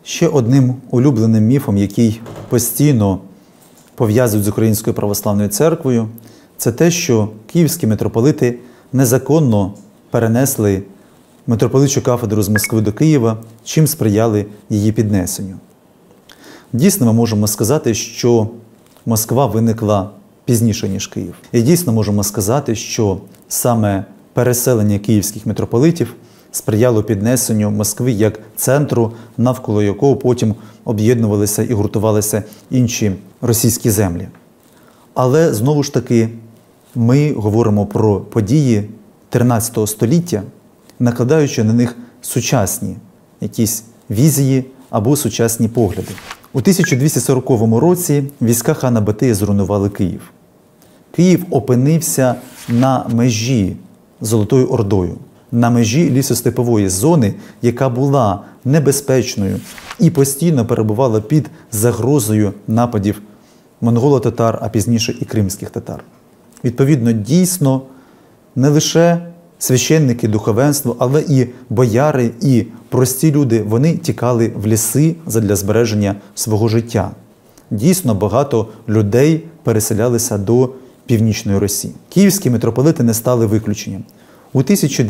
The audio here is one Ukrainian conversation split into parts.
Ще одним улюбленим міфом, який постійно пов'язують з Українською православною церквою, це те, що київські митрополити незаконно перенесли митрополитчу кафедру з Москви до Києва, чим сприяли її піднесенню. Дійсно, ми можемо сказати, що Москва виникла пізніше, ніж Київ. І дійсно можемо сказати, що саме переселення київських митрополитів сприяло піднесенню Москви як центру, навколо якого потім об'єднувалися і гуртувалися інші російські землі. Але, знову ж таки, ми говоримо про події 13 століття, накладаючи на них сучасні якісь візії або сучасні погляди. У 1240 році війська хана Батия зруйнували Київ. Київ опинився на межі з Золотою Ордою, на межі лісостепової зони, яка була небезпечною і постійно перебувала під загрозою нападів монголо-татар, а пізніше і кримських татар. Відповідно, дійсно, не лише священники, духовенство, але і бояри, і прості люди, вони тікали в ліси задля збереження свого життя. Дійсно, багато людей переселялися до Північної Росії. Київські митрополити не стали виключенням. У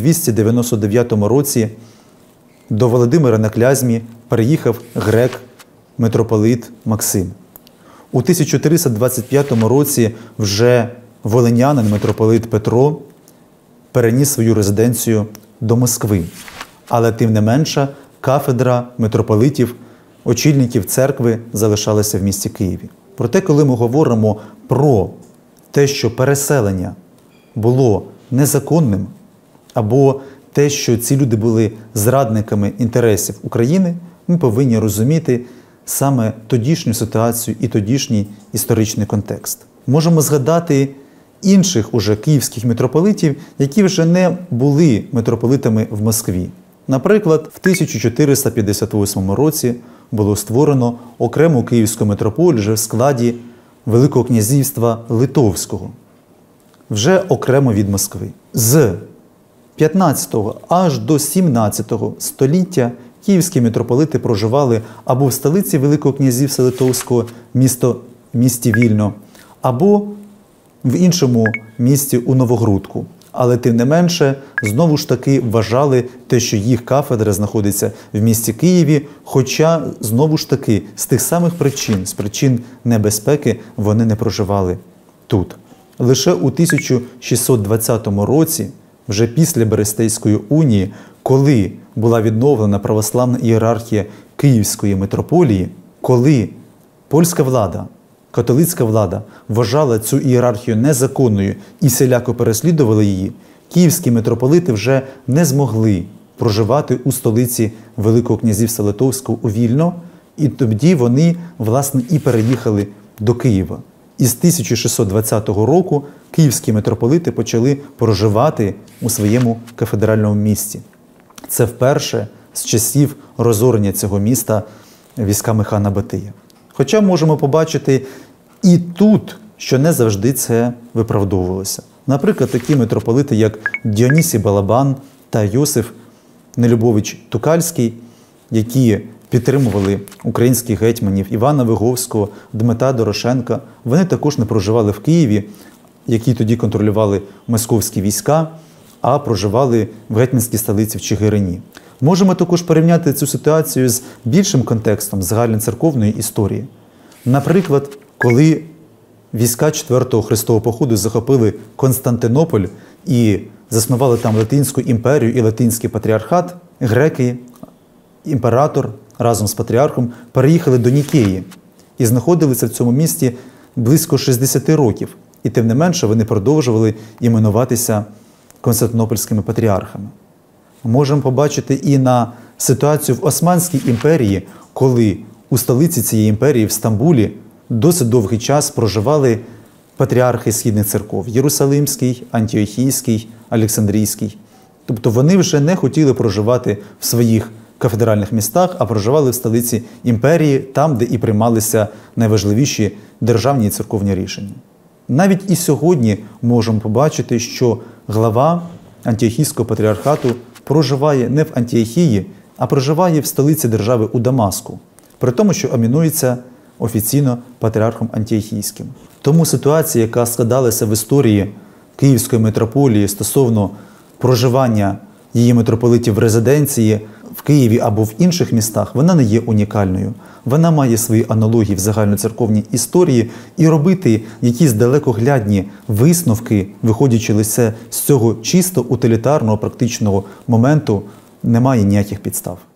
1299 році до Володимира на Клязьмі переїхав грек-митрополит Максим. У 1325 році вже волинянин митрополит Петро переніс свою резиденцію до Москви. Але тим не менше кафедра митрополитів, очільників церкви залишалася в місті Києві. Проте, коли ми говоримо про те, що переселення було незаконним, або те, що ці люди були зрадниками інтересів України, ми повинні розуміти саме тодішню ситуацію і тодішній історичний контекст. Можемо згадати інших уже київських митрополитів, які вже не були митрополитами в Москві. Наприклад, в 1458 році було створено окрему київську митрополію вже в складі Великого князівства Литовського, вже окремо від Москви. З 15 аж до 17 століття київські митрополити проживали або в столиці Великого князівства Литовського, місті Вільно, або в іншому місті у Новогрудку. Але тим не менше, знову ж таки вважали те, що їх кафедра знаходиться в місті Києві, хоча, знову ж таки, з тих самих причин, з причин небезпеки, вони не проживали тут. Лише у 1620 році, вже після Берестейської унії, коли була відновлена православна ієрархія Київської митрополії, коли польська влада, католицька влада вважала цю ієрархію незаконною і всіляко переслідувала її, київські митрополити вже не змогли проживати у столиці Великого князівства Литовського у Вільно, і тоді вони, власне, і переїхали до Києва. І з 1620 року київські митрополити почали проживати у своєму кафедральному місті. Це вперше з часів розорення цього міста військами хана Батия. Хоча можемо побачити і тут, що не завжди це виправдовувалося. Наприклад, такі митрополити, як Діонісій Балабан та Йосиф Нелюбович Тукальський, які підтримували українських гетьманів Івана Виговського, Дмитра Дорошенка, вони також не проживали в Києві, які тоді контролювали московські війська, а проживали в гетьманській столиці в Чигирині. Можемо також порівняти цю ситуацію з більшим контекстом загальноцерковної історії. Наприклад, коли війська 4-го Хрестового походу захопили Константинополь і заснували там Латинську імперію і Латинський патріархат, греки, імператор разом з патріархом переїхали до Нікеї і знаходилися в цьому місті близько 60 років. І тим не менше вони продовжували іменуватися Константинопольськими патріархами. Можемо побачити і на ситуацію в Османській імперії, коли у столиці цієї імперії, в Стамбулі, досить довгий час проживали патріархи східних церков – Єрусалимський, Антіохійський, Олександрійський. Тобто вони вже не хотіли проживати в своїх кафедральних містах, а проживали в столиці імперії, там, де і приймалися найважливіші державні і церковні рішення. Навіть і сьогодні можемо побачити, що глава Антіохійського патріархату проживає не в Антіохії, а проживає в столиці держави у Дамаску, при тому, що амінується офіційно патріархом Антіохійським. Тому ситуація, яка складалася в історії Київської митрополії стосовно проживання її митрополитів в резиденції в Києві або в інших містах, вона не є унікальною. Вона має свої аналогії в загальноцерковній історії, і робити якісь далекоглядні висновки, виходячи лише з цього чисто утилітарного практичного моменту, немає ніяких підстав.